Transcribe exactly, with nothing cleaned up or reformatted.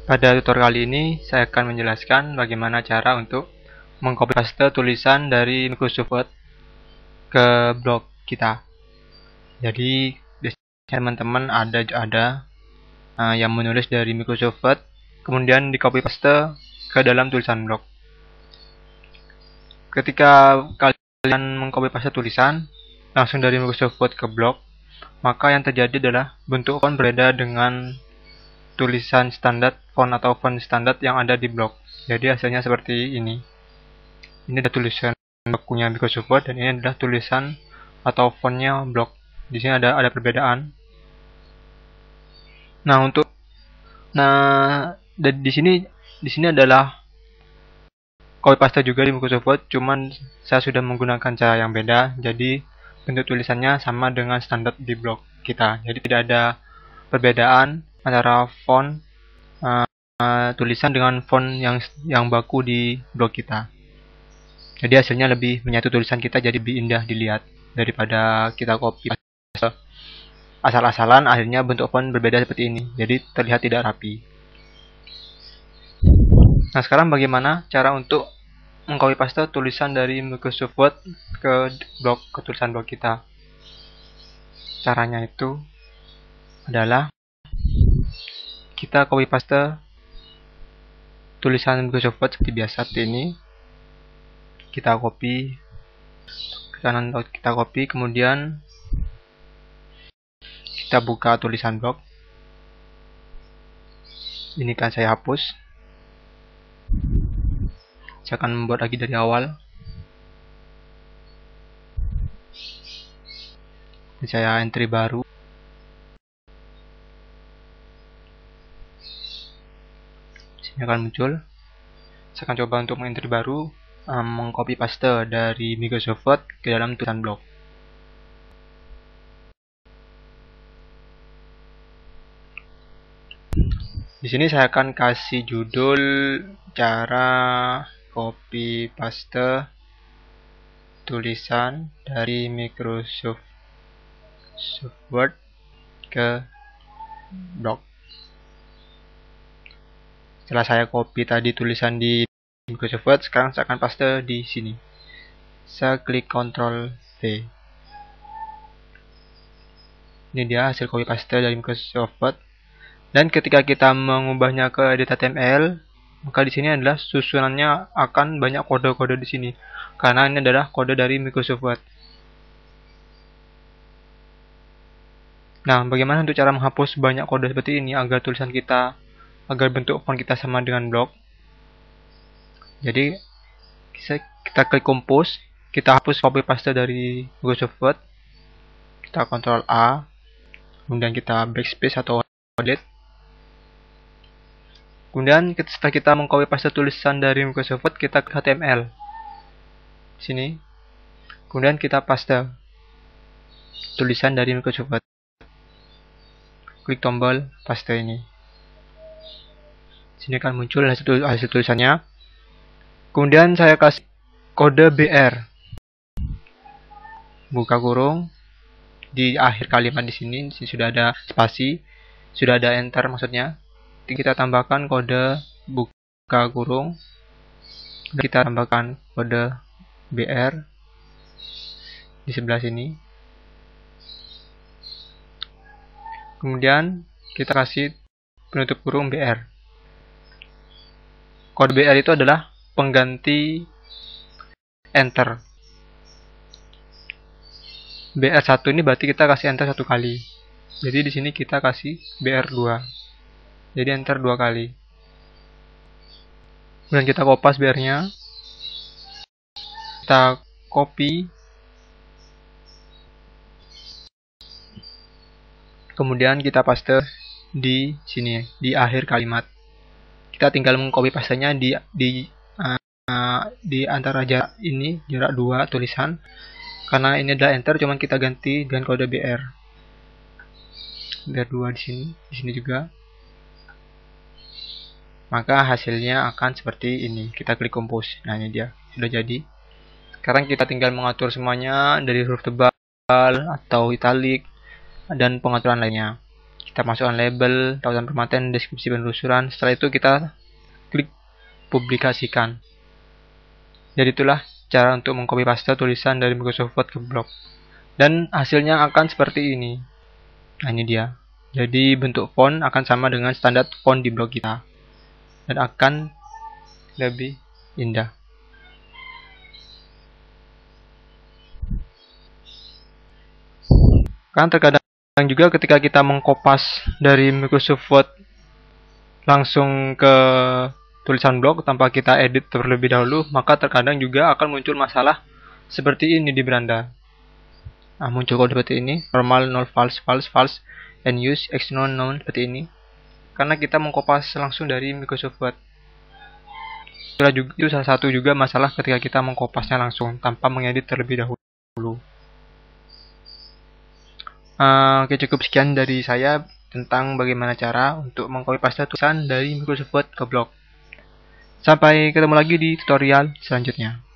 Pada tutorial kali ini saya akan menjelaskan bagaimana cara untuk mengcopy paste tulisan dari Microsoft Word ke blog kita. Jadi teman-teman ada ada uh, yang menulis dari Microsoft Word, kemudian di copy paste ke dalam tulisan blog. Ketika kalian mengcopy paste tulisan langsung dari Microsoft Word ke blog, maka yang terjadi adalah bentuk font berbeda dengan tulisan standar font atau font standar yang ada di blog. Jadi hasilnya seperti ini. Ini adalah tulisan blognya Microsoft Word dan ini adalah tulisan atau fontnya blog. Di sini ada ada perbedaan. Nah, untuk nah di sini di sini adalah copy paste juga di Microsoft Word, cuman saya sudah menggunakan cara yang beda. Jadi bentuk tulisannya sama dengan standar di blog kita. Jadi tidak ada perbedaan antara font uh, uh, tulisan dengan font yang yang baku di blog kita. Jadi hasilnya lebih menyatu tulisan kita, jadi lebih indah dilihat daripada kita copy asal-asalan, akhirnya bentuk font berbeda seperti ini. Jadi terlihat tidak rapi. Nah, sekarang bagaimana cara untuk mengcopy paste tulisan dari Microsoft Word ke blog ke tulisan blog kita? Caranya itu adalah kita copy paste tulisan Microsoft Word seperti biasa seperti ini. Kita copy ke kanan, kita copy, kemudian kita buka tulisan blog. Ini kan saya hapus. Saya akan membuat lagi dari awal. Ini saya entry baru. Sini akan muncul. Saya akan coba untuk mengentry baru, um, mengcopy paste dari Microsoft Word ke dalam tulisan blog. Di sini saya akan kasih judul cara copy paste tulisan dari Microsoft Word ke blog. Setelah saya copy tadi tulisan di Microsoft Word, sekarang saya akan paste di sini. Saya klik Ctrl V. Ini dia hasil copy paste dari Microsoft Word. Dan ketika kita mengubahnya ke edit H T M L, maka di sini adalah susunannya akan banyak kode-kode di sini, karena ini adalah kode dari Microsoft Word. Nah, bagaimana untuk cara menghapus banyak kode seperti ini agar tulisan kita, agar bentuk font kita sama dengan blog? Jadi kita klik Compose, kita hapus copy paste dari Microsoft Word, kita Ctrl A, kemudian kita backspace atau delete. Kemudian setelah kita mengcopy paste tulisan dari Microsoft Word, kita ke H T M L sini, kemudian kita paste tulisan dari Microsoft Word, klik tombol paste ini. Sini akan muncul hasil, hasil tulisannya. Kemudian saya kasih kode B R, buka kurung, di akhir kalimat di sini, di sini sudah ada spasi, sudah ada enter maksudnya. Kita tambahkan kode buka kurung, dan kita tambahkan kode B R di sebelah sini. Kemudian kita kasih penutup kurung B R. Kode B R itu adalah pengganti enter. B R satu ini berarti kita kasih enter satu kali. Jadi di sini kita kasih B R dua. Jadi enter dua kali. Kemudian kita kopas B R-nya. Kita copy. Kemudian kita paste di sini di akhir kalimat. Kita tinggal mengcopy pastenya di di uh, di antara jarak ini, jarak dua tulisan. Karena ini adalah enter, cuman kita ganti dengan kode B R. B R dua di sini, di sini juga. Maka hasilnya akan seperti ini. Kita klik Compose. Nah, ini dia, sudah jadi. Sekarang kita tinggal mengatur semuanya dari huruf tebal atau italic dan pengaturan lainnya. kita masukkan label, tautan pemateri, deskripsi penelusuran. Setelah itu kita klik publikasikan. Jadi itulah cara untuk mengcopy paste tulisan dari Microsoft Word ke blog. Dan hasilnya akan seperti ini. Nah, ini dia. Jadi bentuk font akan sama dengan standar font di blog kita. Dan akan lebih indah. Kan terkadang juga ketika kita mengkopas dari Microsoft Word langsung ke tulisan blog tanpa kita edit terlebih dahulu, maka terkadang juga akan muncul masalah seperti ini di beranda. Nah, muncul kode seperti ini, normal, null, false, false, false, and use, x non, non, seperti ini. Karena kita mengkopas langsung dari Microsoft Word. Itu salah satu juga masalah ketika kita mengkopasnya langsung tanpa mengedit terlebih dahulu. Uh, oke, cukup sekian dari saya tentang bagaimana cara untuk mengcopy paste tulisan dari Microsoft Word ke blog. Sampai ketemu lagi di tutorial selanjutnya.